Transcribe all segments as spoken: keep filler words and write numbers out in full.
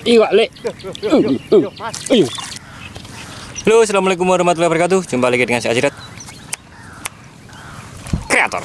Iwak lek. Halo, assalamualaikum warahmatullahi wabarakatuh. Jumpa lagi dengan saya Ajirat, kreator.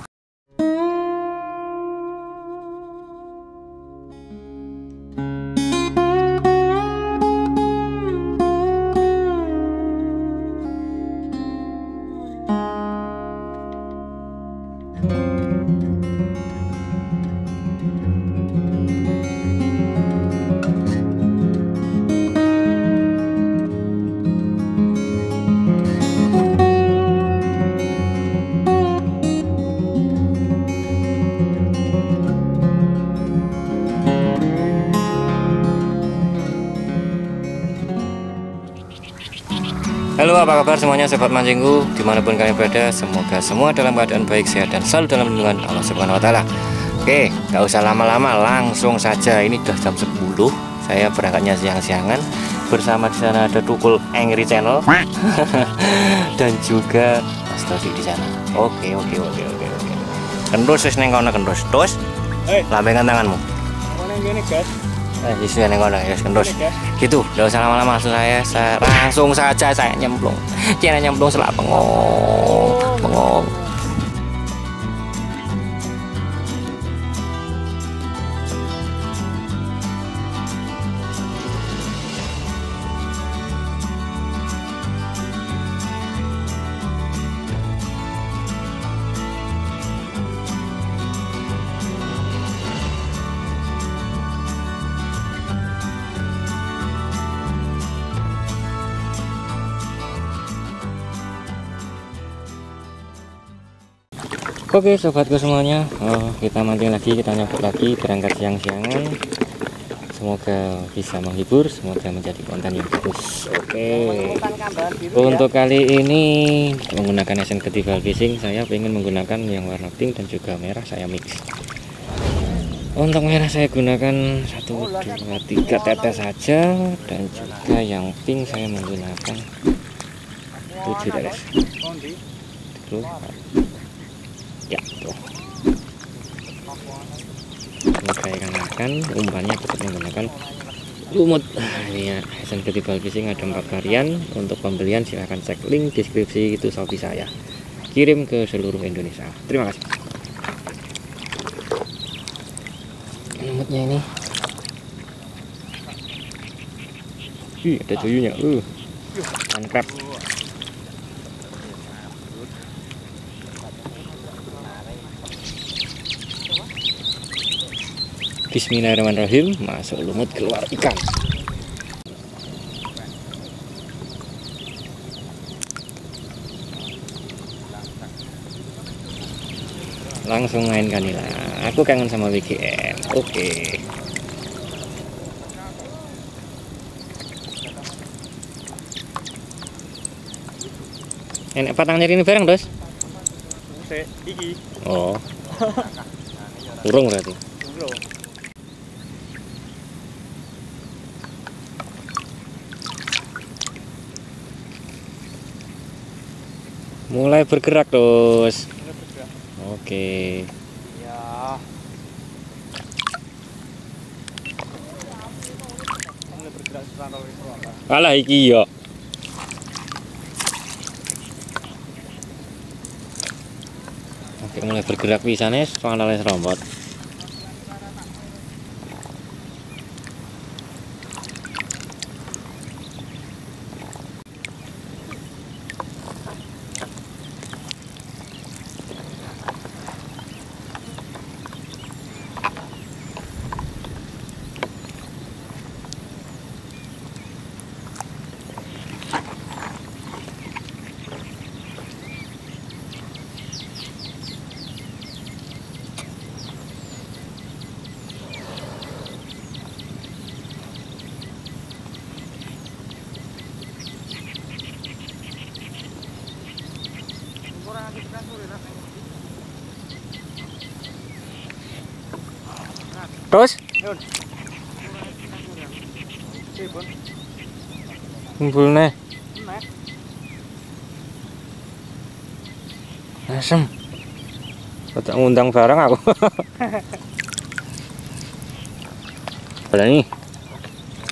Halo, apa kabar semuanya sobat mancingku dimanapun kalian berada, semoga semua dalam keadaan baik, sehat, dan selalu dalam lindungan Allah Subhanahu Wa Taala. Oke, nggak usah lama-lama, langsung saja. Ini udah jam sepuluh, saya berangkatnya siang-siangan. Bersama di sana ada Tukul Angry Channel dan juga Mas Todi di sana. Oke, oke, oke, oke, oke. Kendus wis neng kono, kendus. Terus, lambaikan tanganmu. Eh, isu yang ngono ya, kendus. Gitu, enggak usah lama-lama, langsung saya, saya langsung saja saya nyemplung. Jangan nyemplung selak bengong, bengong. Oke sobatku semuanya, oh, kita mancing lagi, kita nyambut lagi, berangkat siang-siangan. Semoga bisa menghibur, semoga menjadi konten yang bagus. Oke, untuk kali ini menggunakan S N Festival Fishing, saya ingin menggunakan yang warna pink dan juga merah, saya mix. Untuk merah saya gunakan satu, dua, tiga tetes saja, dan juga yang pink saya menggunakan tujuh tetes. Tuh. Ya, tuh. Ini saya akan umpannya tetap menggunakan lumut. Nah, ini ya, S N Festival Fishing ada empat varian. Untuk pembelian silahkan cek link deskripsi itu Shopee saya. Kirim ke seluruh Indonesia. Terima kasih. Lumutnya ini. Ih, ada cuyunya. Uh. Mantap. Bismillahirrahmanirrahim, masuk lumut, keluar ikan. Langsung main kanila. Aku kangen sama W G M. Oke. Enak patang nyari ini bareng, Dos? Iki. Oh. Urung berarti. Mulai bergerak, Dos. Oke. Ya. Mulai bergerak sekarang itu. Alah iki yo. Oke, mulai bergerak pisane, pangdalane serombot. Terus? Ngumpulne. Asem. Tak ngundang barang aku. Berani.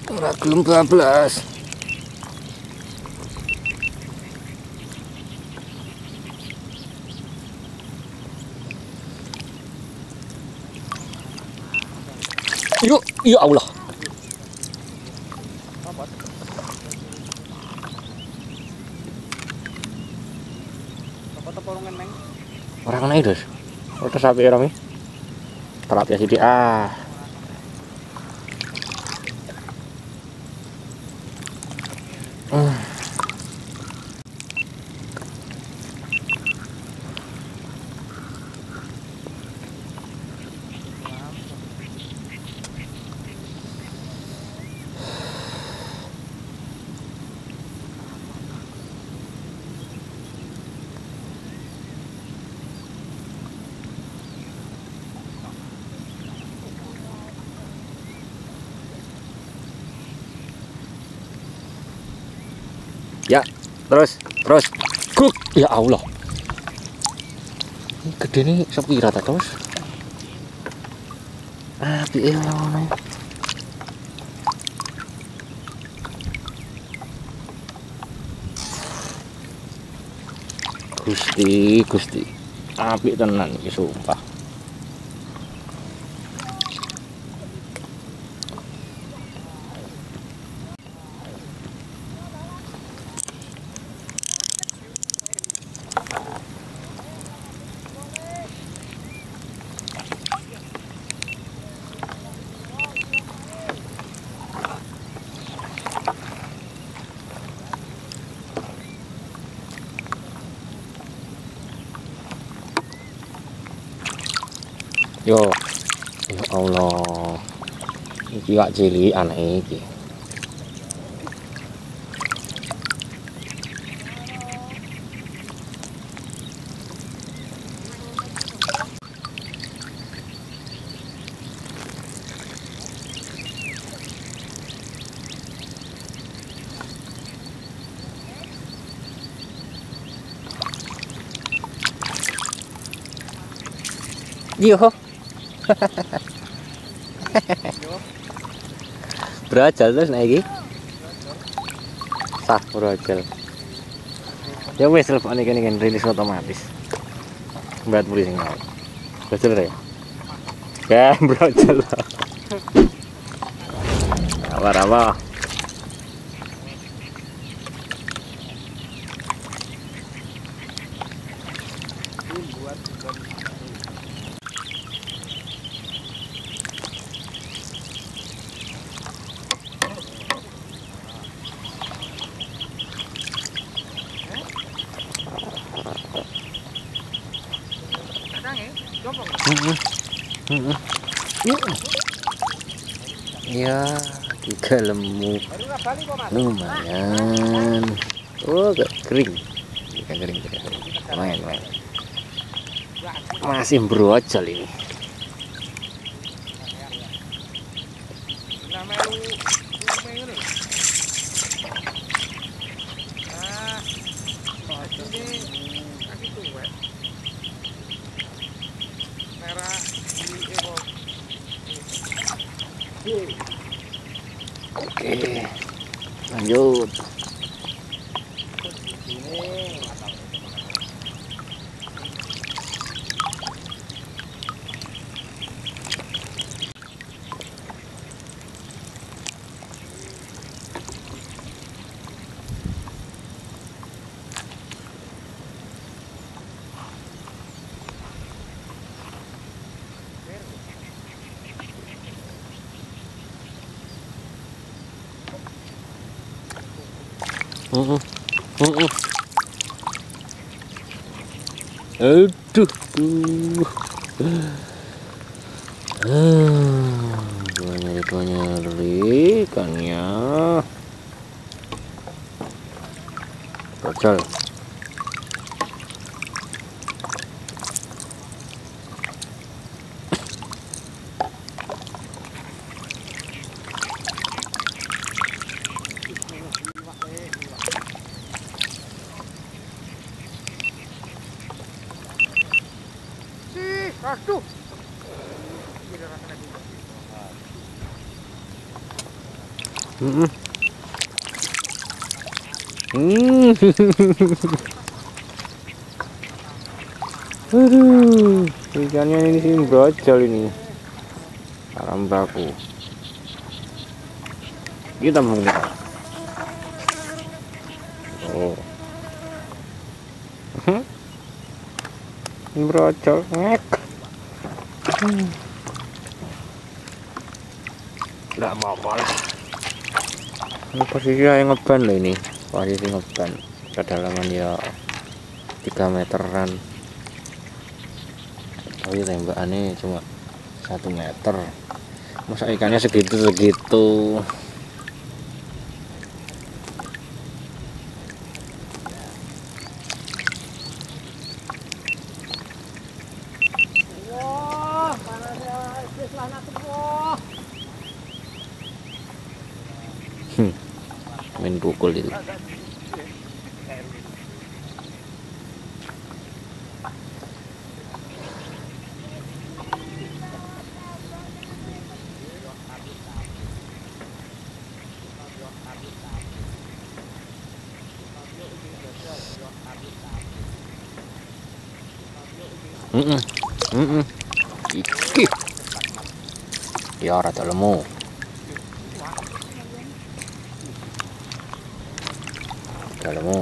Ora gelem bablas. Yuk, ya Allah. Orang naik terus. Udah sampai Romi. Terap ya sidi ah. Hmm. Ya, terus, terus. Kuk, ya Allah. Ini gede nih, sepi rata terus. Api ya Allah. Gusti, Gusti. Api tenan iki sumpah. Yo, ya Allah, iki wak cilik anake iki. Yo. Berajal terus naik iki. Sah berajal. Ya wes telepon iki kan rilis otomatis. Berat mulai sing naik. Berajal ya. Ya berajal. Apa-apa. Ya, tiga lemuk lumayan. Oh, gak kering, gak kering, gak kering. Lumayan, lumayan. Masih berojol ini. Oke, lanjut. Uh, uh, uh. Aduh, tuh. Ah, banyak banyak ikannya. Bocor. Aduh. Hmm. Hmm. Aduh, ikannya ini sih brojol ini. Haram baku. Kita mau lihat. Oh. Brojol ngek. Nggak apa-apa lah. Ini posisinya yang ngeban loh ini. Posisi ngeban. Kedalaman ya tiga meteran. Tapi tembakannya cuma satu meter. Masa ikannya segitu-segitu. Hmm, main pukul itu. Mm -mm. Mm -mm. Iki ya rata lemu. Lemu.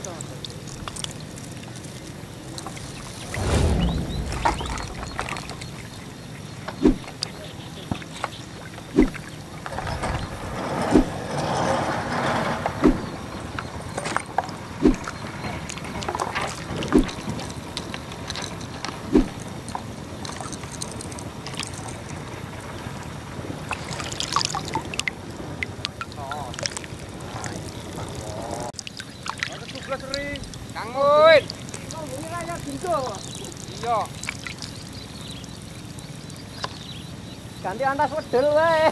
Kang Muin. Iya. Ganti antas wedel wae.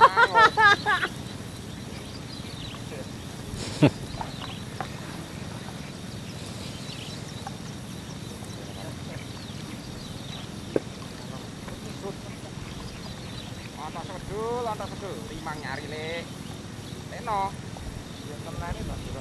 Antas wedel, antas wedel. Limang nyari le. Leno. Ya tenane to, Bro.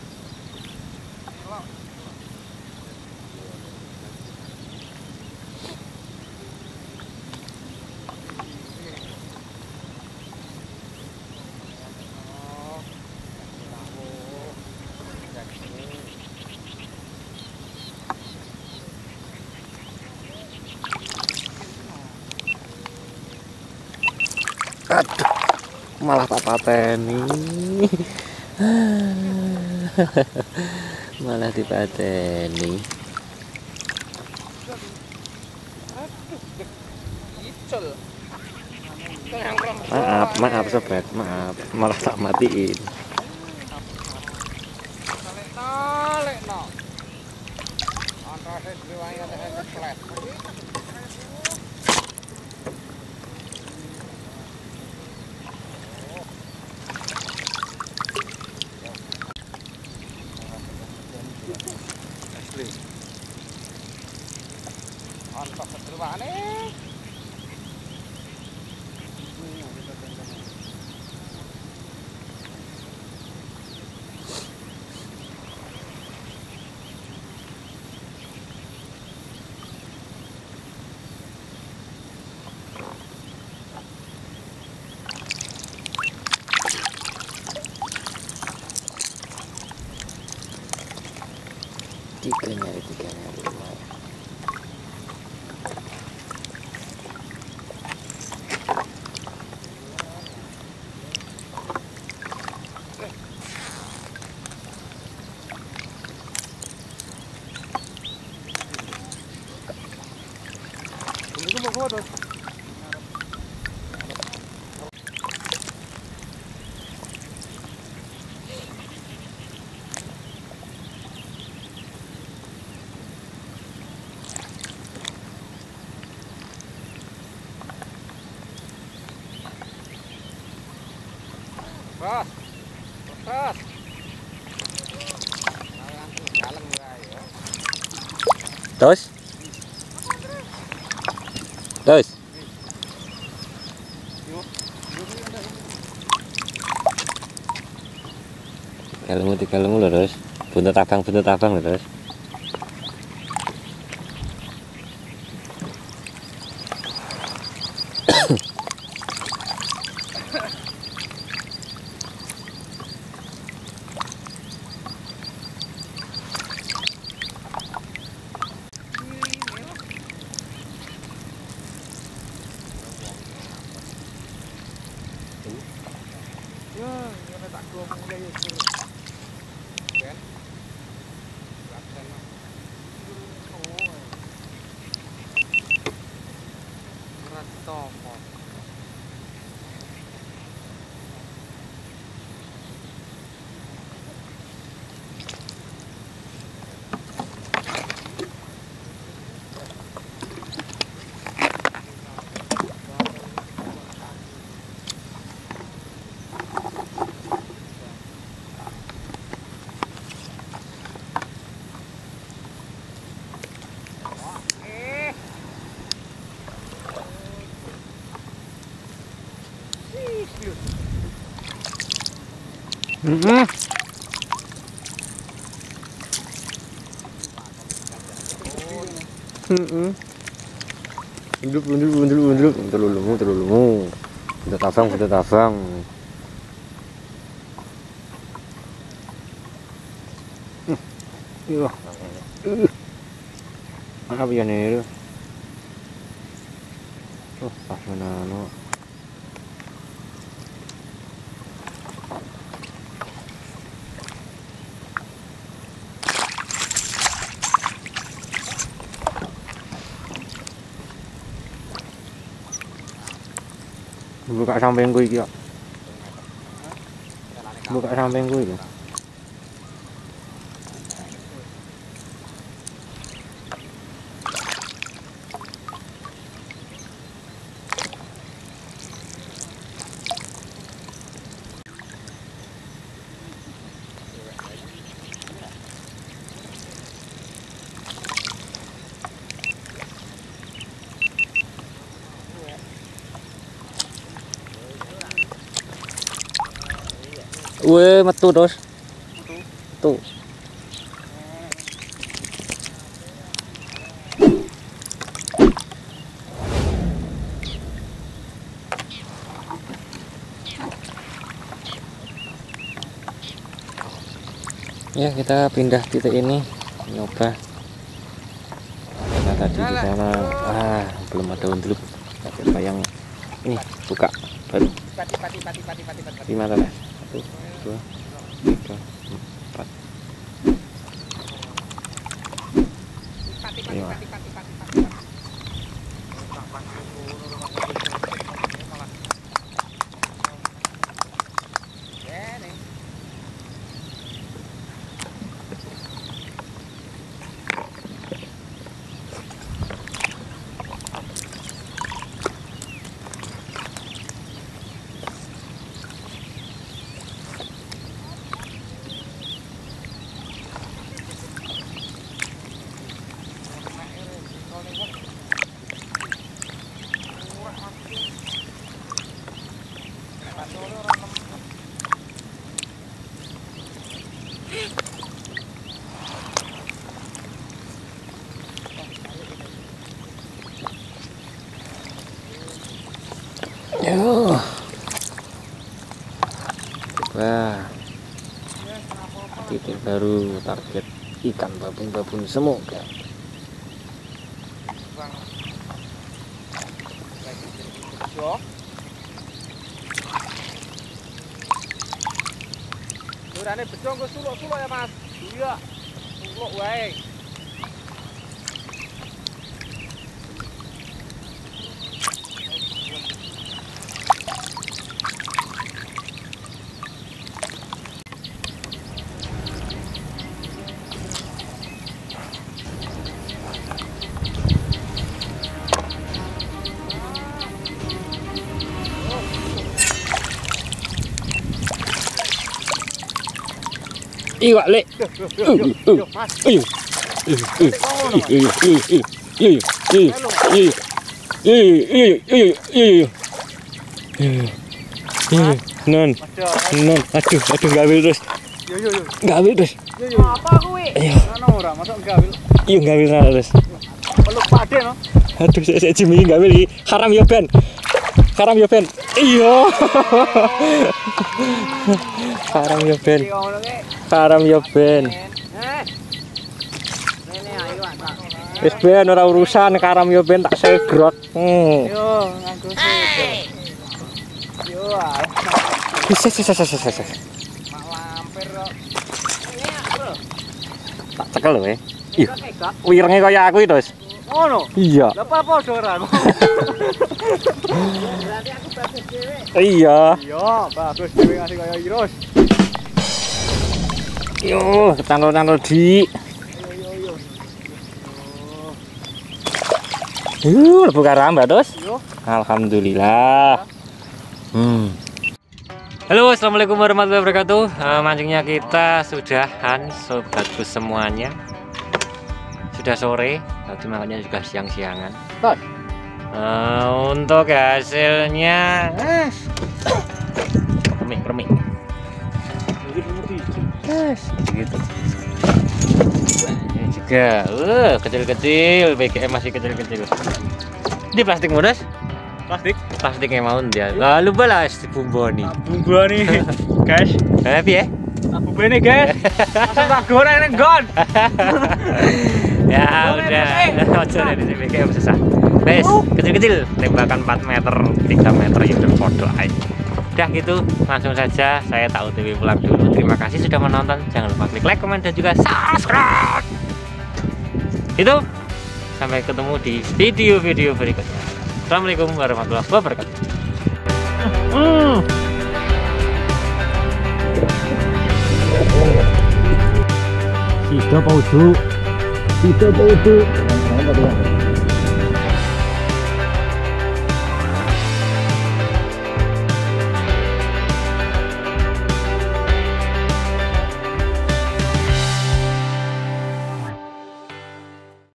Aduh, malah tak pateni. Malah dipateni. Maaf, maaf sobat, maaf. Malah tak matiin. Antas sedulwane. Tiga nyari, tiga nyari. Ini mau foto. Bos. Bos. Jalan ya. Terus? Terus? tiga lemu tiga lemu loh terus. Buntut abang buntut abang loh terus. Mm-hmm. Mm-hmm. Unduk, unduk, unduk, unduk, terlalu, terlalu, udah tabang, udah tabang. Iya, apa ya nih? Oh, pas mana no? Buka samping gue iki kok. Buka samping gue iki. Weh, metu terus. Tuh. Ya, kita pindah titik ini, nyoba. Karena tadi di sana ah belum ada undulup. Coba yang ini buka baru. Gimana lah? Satu, dua, tiga, empat, lima. Yo. Coba titik baru, target ikan babon-babon semoga. Durane bejo nggo suluk-suluk ya, Mas. Iya. Suluk wae. Iwak lek. Ayo. Non, non, aduh, aduh, nggak ambil terus. Yo yo yo. Gawil terus. Yo yo. Apa kuwi? Ayo. Ana ora masuk gawil. Iya gawil terus. Peluk pade no. Aduh, saya saya Jimmy gawil iki. Haram yo Ben. Haram yo Ben. Iya. Haram yo Ben. Haram yo Ben. Eh. Rene ayo Pak. Wis Ben ora urusan karam yo Ben tak segrot. Hmm. Yo nganggo sih. Yo ah. Bisa bisa bisa bisa. Mak lampir kok. Ini bro. Tak cekel lho, eh. Ih. Wirenge kaya aku iki, Terus. Ngono. Iya. Lah apa padha ora. Berarti aku bagus dhewe. Iya. Iya, bagus dhewe ngasih kaya Irus. Yo, ketangkol-tangkol di. Yo yo yo. Uh, lebu karamba, Terus. Yo. Alhamdulillah. Hmm. Halo, assalamualaikum warahmatullahi wabarakatuh. Uh, mancingnya kita sudahan, sobatku semuanya. Sudah sore, tadi makanya juga siang-siangan. Uh, untuk hasilnya, eh, remik remik. Gitu. Ini juga, uh, kecil-kecil, B G M masih kecil-kecil. Ini plastik modus? Plastik. Plastiknya mau dia. Lalu balas di bumbu nih. Bumbu nih, guys. Happy ya? Bumbu ini guys. Langsung tak goreng nih gon. Ya udah. Ojo dari sini kayak susah. Guys, kecil-kecil, tembakan empat meter, tiga meter ya udah podo aja. Udah gitu, langsung saja saya tak O T W pulang dulu. Terima kasih sudah menonton. Jangan lupa klik like, komen dan juga subscribe. Itu sampai ketemu di video-video berikutnya. Assalamualaikum warahmatullahi wabarakatuh. Hmm. Sida paudu. Sida paudu.